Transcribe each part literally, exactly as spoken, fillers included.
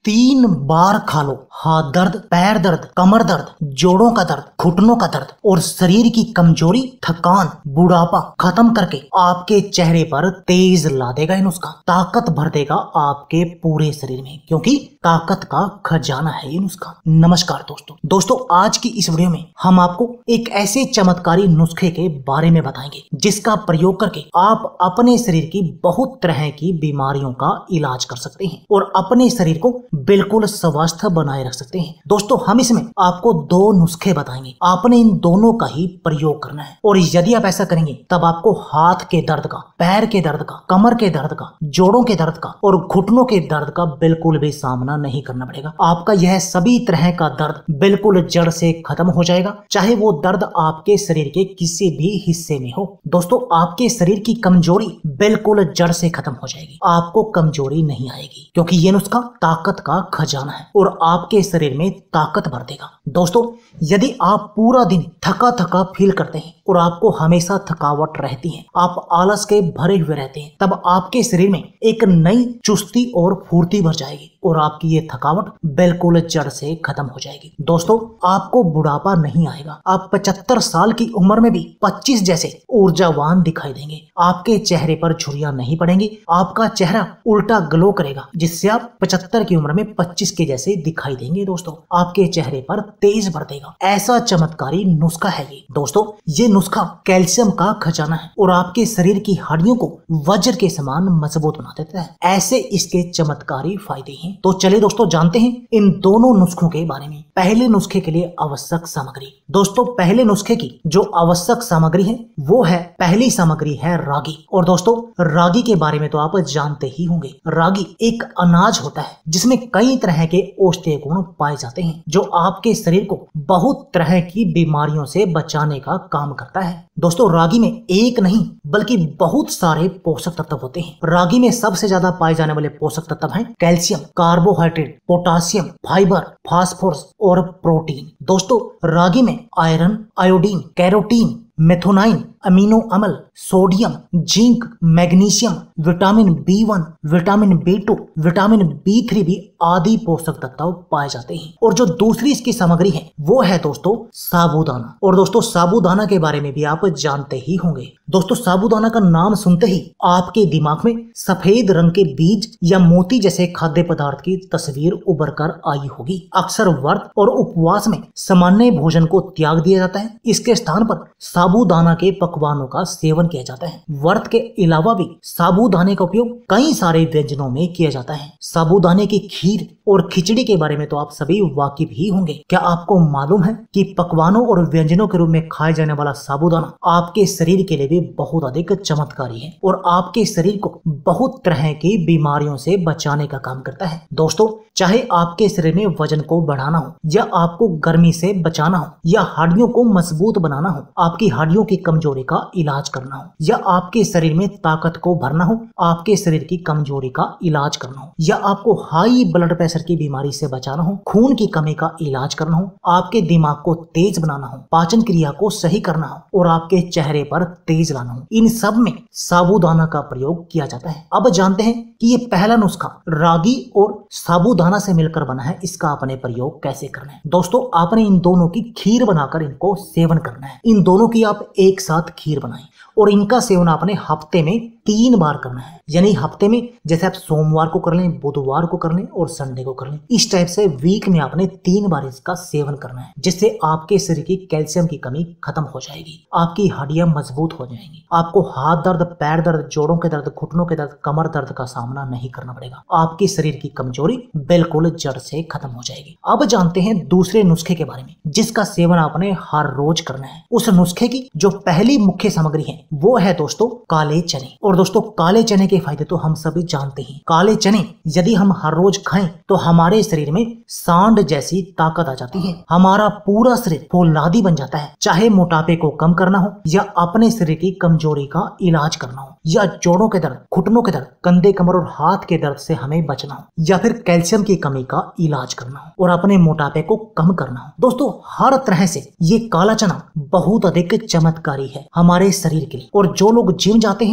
तीन बार खा लो। हाथ दर्द, पैर दर्द, कमर दर्द, जोड़ों का दर्द, घुटनों का दर्द और शरीर की कमजोरी, थकान, बुढ़ापा खत्म करके आपके चेहरे पर तेज ला देगा ये नुस्खा। ताकत भर देगा आपके पूरे शरीर में, क्योंकि ताकत का खजाना है ये नुस्खा। नमस्कार दोस्तों दोस्तों आज की इस वीडियो में हम आपको एक ऐसे चमत्कारी नुस्खे के बारे में बताएंगे जिसका प्रयोग करके आप अपने शरीर की बहुत तरह की बीमारियों का इलाज कर सकते हैं और अपने शरीर को बिल्कुल स्वस्थ बनाए रख सकते हैं। दोस्तों हम इसमें आपको दो नुस्खे बताएंगे, आपने इन दोनों का ही प्रयोग करना है और यदि आप ऐसा करेंगे तब आपको हाथ के दर्द का, पैर के दर्द का, कमर के दर्द का, जोड़ों के दर्द का और घुटनों के दर्द का बिल्कुल भी सामना नहीं करना पड़ेगा। आपका यह सभी तरह का दर्द बिल्कुल जड़ से खत्म हो जाएगा, चाहे वो दर्द आपके शरीर के किसी भी हिस्से में हो। दोस्तों आपके शरीर की कमजोरी बिल्कुल जड़ से खत्म हो जाएगी, आपको कमजोरी नहीं आएगी, क्योंकि ये नुस्खा ताकत का खजाना है और आपके शरीर में ताकत भर देगा। दोस्तों यदि आप पूरा दिन थका थका फील करते हैं और आपको हमेशा थकावट रहती है, आप आलस के भरे हुए रहते हैं, तब आपके शरीर में एक नई चुस्ती और फुर्ती भर जाएगी और आपकी ये थकावट बिल्कुल जड़ से खत्म हो जाएगी। दोस्तों आपको बुढ़ापा नहीं आएगा, आप पचहत्तर साल की उम्र में भी पच्चीस जैसे ऊर्जावान दिखाई देंगे। आपके चेहरे पर झुर्रियां नहीं पड़ेंगी, आपका चेहरा उल्टा ग्लो करेगा, जिससे आप पचहत्तर की उम्र में पच्चीस के जैसे दिखाई देंगे। दोस्तों आपके चेहरे पर तेज भर देगा, ऐसा चमत्कारी नुस्खा है ये। दोस्तों ये नुस्खा कैल्शियम का खजाना है और आपके शरीर की हड्डियों को वज्र के समान मजबूत बना देता है। ऐसे इसके चमत्कारी फायदे हैं। तो चलिए दोस्तों जानते हैं इन दोनों नुस्खों के बारे में। पहले नुस्खे के लिए आवश्यक सामग्री। दोस्तों पहले नुस्खे की जो आवश्यक सामग्री है वो है, पहली सामग्री है रागी। और दोस्तों रागी के बारे में तो आप जानते ही होंगे। रागी एक अनाज होता है जिसमें कई तरह के औषधीय गुण पाए जाते हैं जो आपके शरीर को बहुत तरह की बीमारियों से बचाने का काम करता है। दोस्तों रागी में एक नहीं बल्कि बहुत सारे पोषक तत्व होते हैं। रागी में सबसे ज्यादा पाए जाने वाले पोषक तत्व हैं calcium, carbohydrate, potassium, fibre, phosphorus और प्रोटीन। दोस्तों रागी में iron, iodine, carotene, methionine, amino अम्ल, sodium, zinc, magnesium, vitamin B one, vitamin B two, vitamin B three भी आदि पोषक तत्व पाए जाते हैं। और जो दूसरी इसकी सामग्री है वो है दोस्तों साबूदाना। और दोस्तों साबूदाना के बारे में भी आप जानते ही होंगे। दोस्तों साबूदाना का नाम सुनते ही आपके दिमाग में सफेद रंग के बीज या मोती जैसे खाद्य पदार्थ की तस्वीर उभर कर आई होगी। अक्सर व्रत और उपवास में सामान्य भोजन को त्याग दिया जाता है, इसके स्थान पर साबूदाना के पकवानों का सेवन किया जाता है। व्रत के अलावा भी साबूदाने का उपयोग कई सारे व्यंजनों में किया जाता है। साबूदाने की खीर और खिचड़ी के बारे में तो आप सभी वाकिफ ही होंगे। क्या आपको मालूम है कि पकवानों और व्यंजनों के रूप में खाए जाने वाला साबूदाना आपके शरीर के लिए भी बहुत अधिक चमत्कारी है और आपके शरीर को बहुत तरह की बीमारियों से बचाने का काम करता है। दोस्तों चाहे आपके शरीर में वजन को बढ़ाना हो या आपको गर्मी से बचाना हो या हड्डियों को मजबूत बनाना हो, आपकी हड्डियों की कमजोरी का इलाज करना हो या आपके शरीर में ताकत को भरना हो, आपके शरीर की कमजोरी का इलाज करना हो या आपको हाई ब्लड प्रेशर की बीमारी से बचाना हो, खून की कमी का इलाज करना हो, आपके दिमाग को तेज बनाना हो, पाचन क्रिया को सही करना हो और आपके चेहरे पर तेज लाना हो, इन सब में साबूदाना का प्रयोग किया जाता है। अब जानते हैं कि ये पहला नुस्खा रागी और साबूदाना से मिलकर बना है, इसका आपने प्रयोग कैसे करना है। दोस्तों आपने इन दोनों की खीर बनाकर इनको सेवन करना है। इन दोनों की आप एक साथ खीर बनाएं और इनका सेवन आपने हफ्ते में तीन बार करना है। यानी हफ्ते में जैसे आप सोमवार को कर लें, बुधवार को कर लें और संडे को कर लें। इस टाइप से वीक में आपने तीन बार इसका सेवन करना है, जिससे आपके शरीर की कैल्शियम की कमी खत्म हो जाएगी, आपकी हड्डियां मजबूत हो जाएंगी, आपको हाथ दर्द, पैर दर्द, जोड़ों के दर्द, घुटनों के दर्द, कमर दर्द का सामना नहीं करना पड़ेगा, आपके शरीर की कमजोरी बिल्कुल जड़ से खत्म हो जाएगी। अब जानते हैं दूसरे नुस्खे के बारे में जिसका सेवन आपने हर रोज करना है। उस नुस्खे की जो पहली मुख्य सामग्री है वो है दोस्तों काले चने। और दोस्तों काले चने के फायदे तो हम सभी जानते हैं। काले चने यदि हम हर रोज खाएं तो हमारे शरीर में सांड जैसी ताकत आ जाती है, हमारा पूरा शरीर फौलादी बन जाता है। चाहे मोटापे को कम करना हो या अपने शरीर की कमजोरी का इलाज करना हो या जोड़ों के दर्द, घुटनों के दर्द, कंधे, कमर और हाथ के दर्द से हमें बचना हो या फिर कैल्शियम की कमी का इलाज करना हो और अपने मोटापे को कम करना हो, दोस्तों हर तरह से ये काला चना बहुत अधिक चमत्कारी है हमारे शरीर के लिए। और जो लोग जिम जाते हैं उनके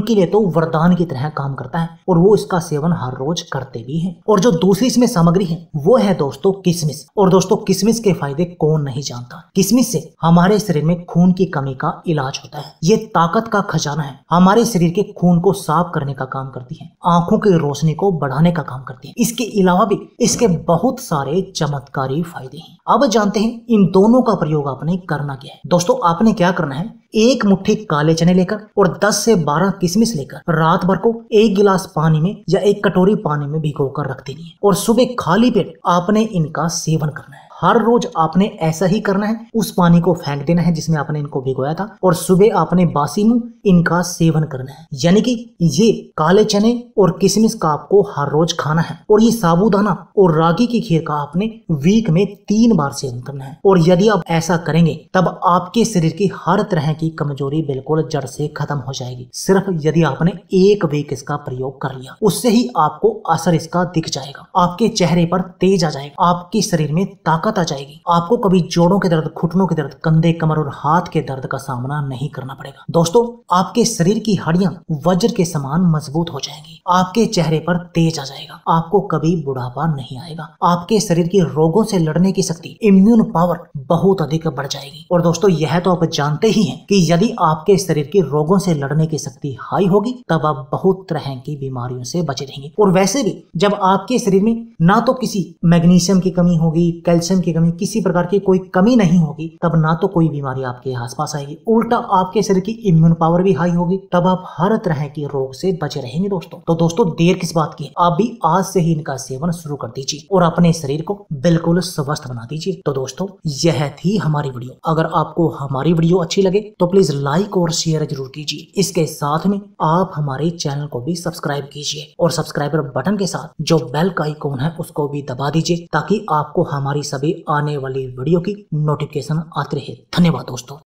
उनके लिए तो वरदान की तरह काम करता है और वो इसका सेवन हर रोज करते भी हैं। और जो दूसरी इसमें सामग्री है वो है दोस्तों किशमिश। और दोस्तों किशमिश के फायदे कौन नहीं जानता। किशमिश से हमारे शरीर में खून की कमी का इलाज होता है। ये ताकत का खजाना है, हमारे शरीर के खून को साफ करने का काम करती है, आंखों की रोशनी को बढ़ाने का काम करती है। इसके अलावा भी इसके बहुत सारे चमत्कारी फायदे हैं। अब जानते हैं इन दोनों का प्रयोग आपने करना क्या है। दोस्तों आपने क्या करना है, एक मुट्ठी काले चने लेकर और दस से बारह किशमिश लेकर रात भर को एक गिलास पानी में या एक कटोरी पानी में भिगोकर रख देनी है और सुबह खाली पेट आपने इनका सेवन करना है। हर रोज आपने ऐसा ही करना है। उस पानी को फेंक देना है जिसमें आपने इनको भिगोया था और सुबह आपने बासी मुंह इनका सेवन करना है। यानी कि ये काले चने और किशमिश का आपको हर रोज खाना है और ये साबूदाना और रागी की खीर का आपने वीक में तीन बार सेवन करना है। और यदि आप ऐसा करेंगे तब आपके शरीर की हर तरह की कमजोरी बिल्कुल जड़ से खत्म हो जाएगी। सिर्फ यदि आपने एक वीक इसका प्रयोग कर लिया, उससे ही आपको असर इसका दिख जाएगा। आपके चेहरे पर तेज आ जाएगा, आपके शरीर में ताकत आ जाएगी। आपको कभी जोड़ों के दर्द, घुटनों के दर्द, कंधे, कमर और हाथ के दर्द का सामना नहीं करना पड़ेगा। दोस्तों आपके शरीर की हड्डियां वज्र के समान मजबूत हो जाएंगी, आपके चेहरे पर तेज आ जाएगा, आपको कभी बुढ़ापा नहीं आएगा, आपके शरीर के रोगों से लड़ने की शक्ति, इम्यून पावर बहुत अधिक बढ़ जाएगी। और दोस्तों यह तो आप जानते ही हैं कि यदि आपके शरीर के रोगों से लड़ने की शक्ति हाई होगी तब आप बहुत तरह की बीमारियों से बचे रहेंगे। और वैसे भी जब आपके शरीर में ना तो किसी मैग्नीशियम की कमी होगी, कैल्शियम की कमी, किसी प्रकार की कोई कमी नहीं होगी, तब ना तो कोई बीमारी आपके आसपास आएगी। उल्टा आपके शरीर की इम्यून पावर भी हाई होगी, तब आप हर तरह के रोग से बचे रहेंगे। दोस्तों तो दोस्तों देर किस बात की, आप भी आज से ही इनका सेवन शुरू कर दीजिए और अपने शरीर को बिल्कुल स्वस्थ बना दीजिए। तो दोस्तों यह थी हमारी वीडियो। अगर आपको हमारी वीडियो अच्छी लगे तो प्लीज लाइक और शेयर जरूर कीजिए। इसके साथ में आप हमारे चैनल को भी सब्सक्राइब कीजिए और सब्सक्राइबर बटन के साथ जो बेल का आइकॉन है उसको भी दबा दीजिए ताकि आपको हमारी सभी आने वाली वीडियो की नोटिफिकेशन आती रहे। धन्यवाद दोस्तों।